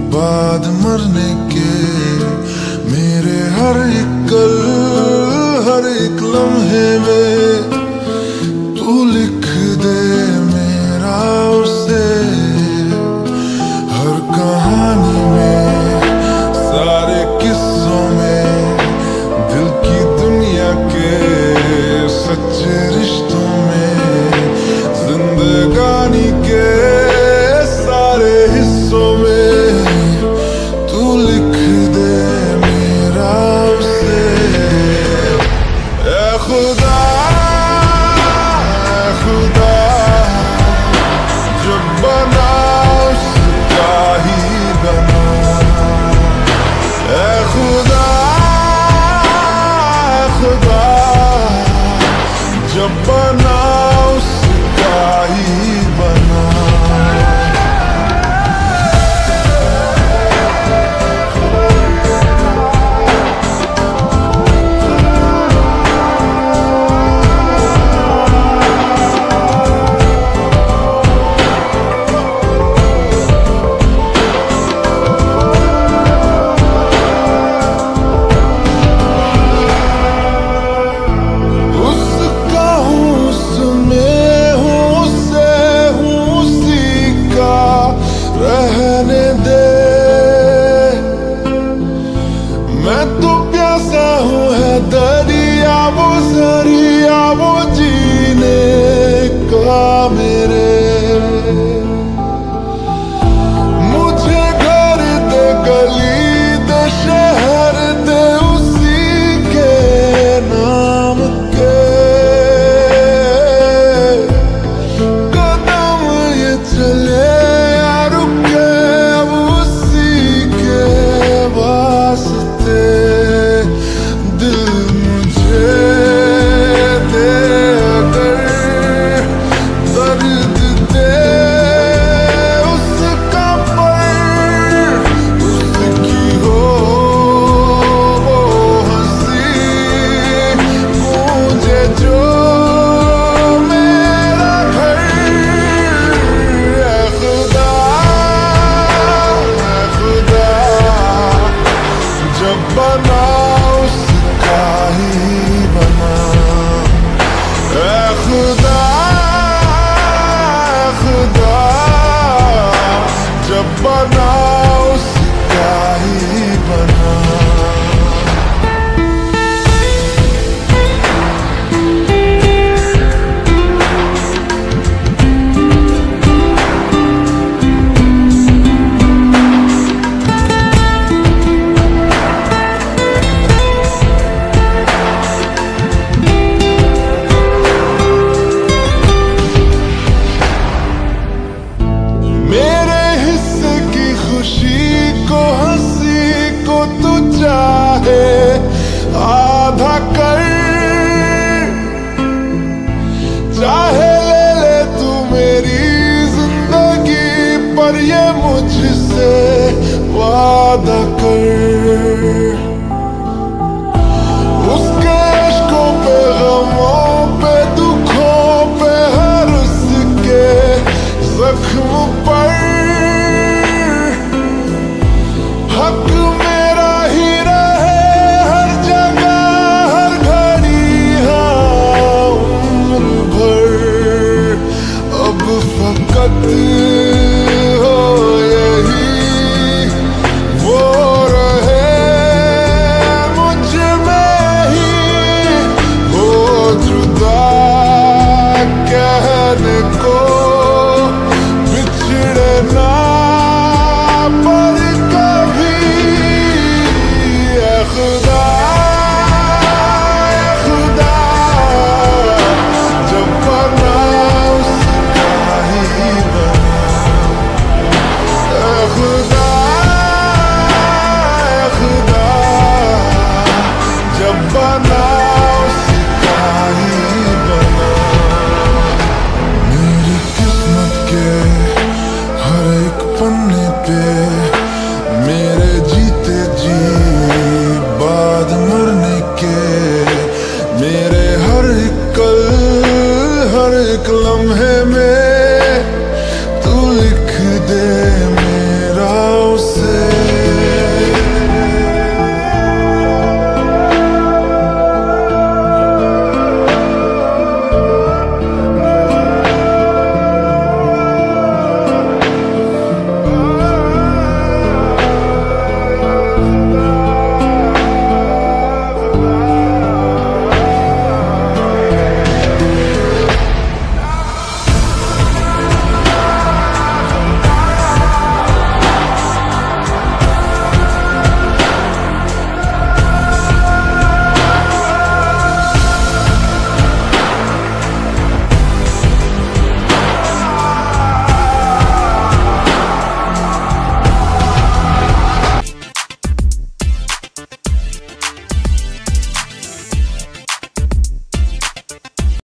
बाद मरने के मेरे हर एक कल, हर एक लम्हे में तू लिख दे मेरा उसे। हर कहानी में, सारे किस्सों में, दिल की दुनिया के सच्चे रिश्तों में, जिंदगानी के सारे हिस्सों में तू लिख दे मेरा उसे। ऐ खुदा, ऐ खुदा, जब बना उसका ही बना। ऐ खुदा, ऐ खुदा, जब बना उसका ही बना। मैं तो प्यासा हूँ है दरिया, वो जरिया वो जीने का मेरे। मुझे घर दे, गली दे, शहर दे उसी के नाम के। कदम ये चले या रुके अब उसी के वास्ते। दिल मुझे दे अगर दर्द दे उसका पर, उसकी हो वो हंसी मुझे जो मेरा घर। ऐ खुदा, ऐ खुदा, जब बना उसका ही बना। ऐ खुदा, ऐ खुदा, जब बना उसका ही बना। मेरे हिस्से की खुशी को, हंसी को तू चाहे आधा कर। चाहे ले ले तू मेरी जिंदगी, पर ये मुझसे वादा